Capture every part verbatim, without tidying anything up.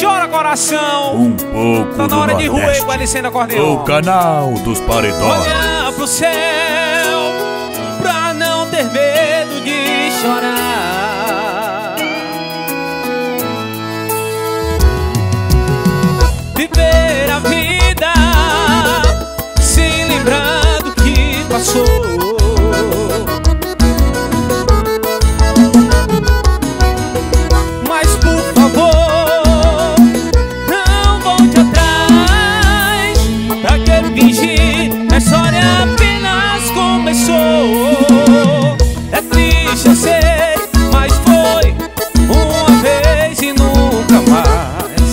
chora coração. Um pouco tá na hora do de Nordeste. ruer com a licença acordeon. O canal dos paredões. Olha pro céu pra não ter medo de chorar. Viver a vida sem lembrar do que passou. Mas por favor, não volte atrás. Pra que fingir? A história apenas começou. É triste, eu sei, mas foi uma vez e nunca mais.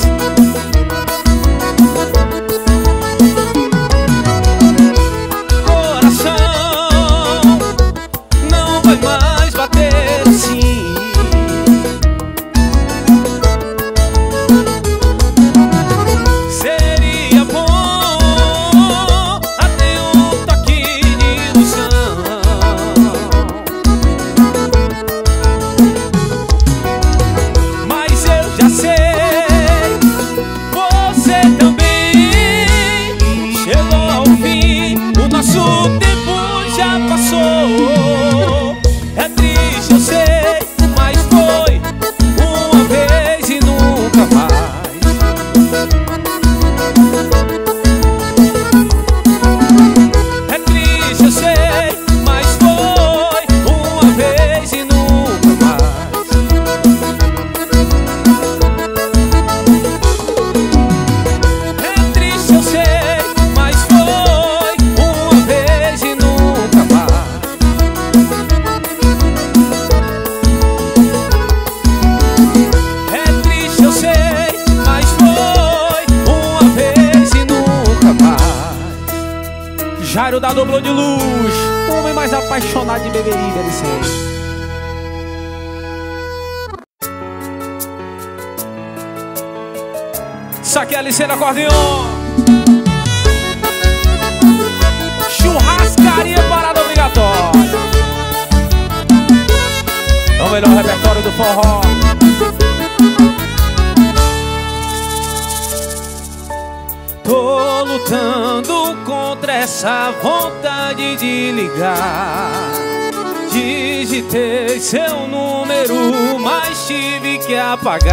Jairo da Dobro de Luz, o homem mais apaixonado de Beberibe, L C. Saque a L C no acordeon. Churrascaria parada obrigatória. É o melhor repertório do forró. Tô lutando contra essa vontade de ligar. Digitei seu número, mas tive que apagar.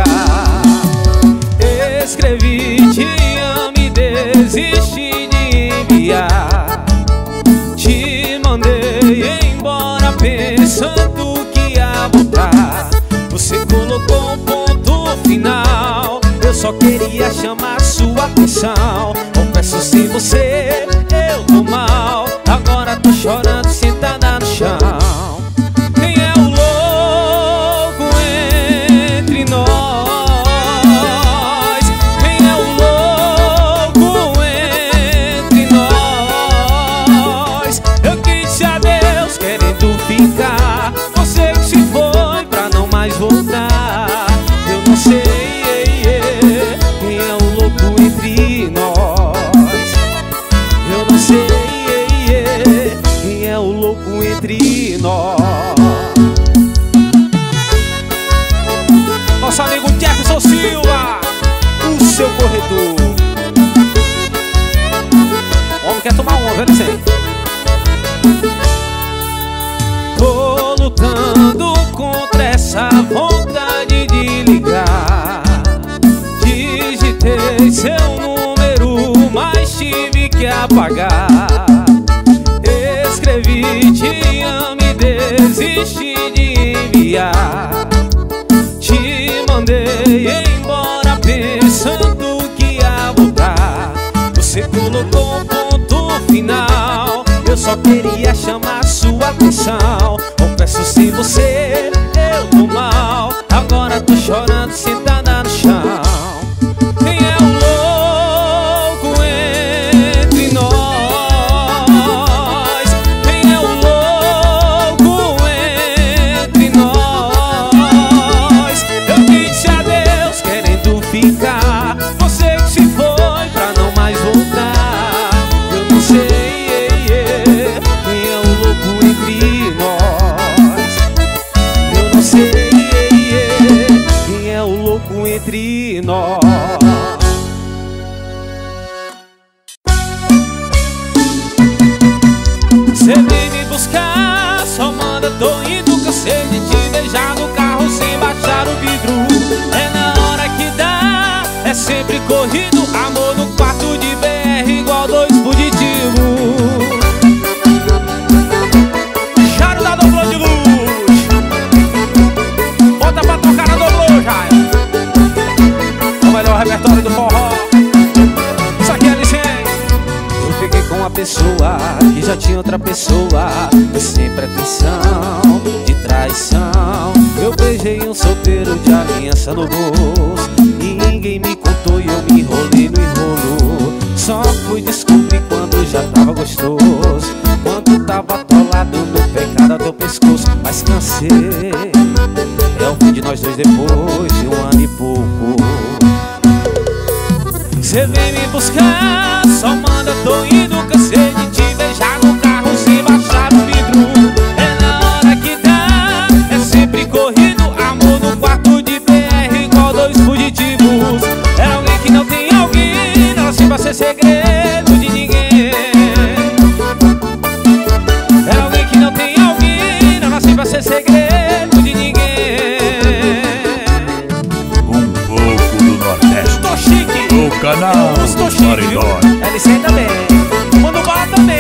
Escrevi te amo e desisti de enviar. Te mandei embora pensando que ia voltar. Você colocou um ponto final. Eu só queria chamar sua atenção. Confesso, sem você eu tô mal. Agora tô chorando sentada no chão. Quem é o louco entre nós? Quem é o louco entre nós? Eu quis a Deus querendo ficar. Você que se foi pra não mais voltar. Eu não sei quem é o louco entre nós. Eu não sei quem é o louco entre nós. Nosso amigo Jefferson Silva, o seu corredor. O homem quer tomar uma, velho, sei. Tô lutando contra essa vontade de ligar. Digitei seu número, mas tive que apagar. Escrevi te amo e desisti de enviar. Te mandei embora pensando que ia voltar. Você colocou um ponto final. Eu só queria chamar sua atenção. Confesso, sem você eu tô mal. Agora tô chorando sentada no chão. Quem é o louco entre nós? Quem é o louco entre nós? Eu disse adeus querendo ficar. Você que se foi pra não mais voltar. Eu não sei quem é o louco entre nós. entre nós. Cê vem me buscar, só manda, tô indo, cansei de te beijar no carro sem baixar o vidro. É na hora que dá, é sempre corrido, amor no quarto de B R igual dois fugitivos. Charo da Doblô de luz, bota pra tocar na Doblô, já é o melhor repertório do forró. Isso aqui é licença. Eu fiquei com uma pessoa que já tinha outra pessoa, e sem pretensão de traição. Eu beijei um solteiro de aliança no bolso, e ninguém me contou e eu me enrolei no enrolo. Só fui descobrir quando já tava gostoso, quando tava atolado no pecado do pescoço. Mas cansei, é o fim de nós dois depois de um ano e pouco. Cê vem me buscar, só manda, tô indo, cansei de te beijar no carro sem baixar o vidro. É na hora que dá, é sempre corrido, amor no quarto de B R igual dois fugitivos. É alguém que não tem alguém, não nasci pra ser segredo de ninguém. É alguém que não tem alguém, não nasci pra ser segredo de ninguém. Um pouco do Nordeste. Tô chique. O canal dos Paredões. L C também, manda bala também.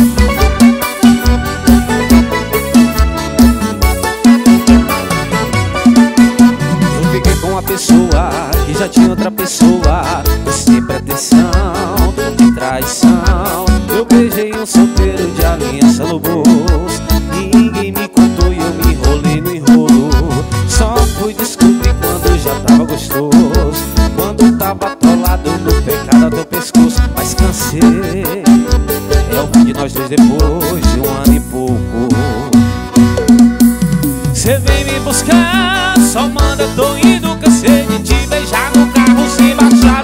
Eu fiquei com uma pessoa que já tinha outra pessoa, e sem pretensão de traição. Eu beijei um solteiro de aliança no bolso, e ninguém me contou e eu me enrolei no enrolo. Só fui descobrir quando já tava gostoso, quando tava atolado no pecado do pescoço. Mas cansei, é o fim de nós dois depois de um ano e pouco. Cê vem me buscar, só manda, tô indo, cansei de te beijar no carro sem baixar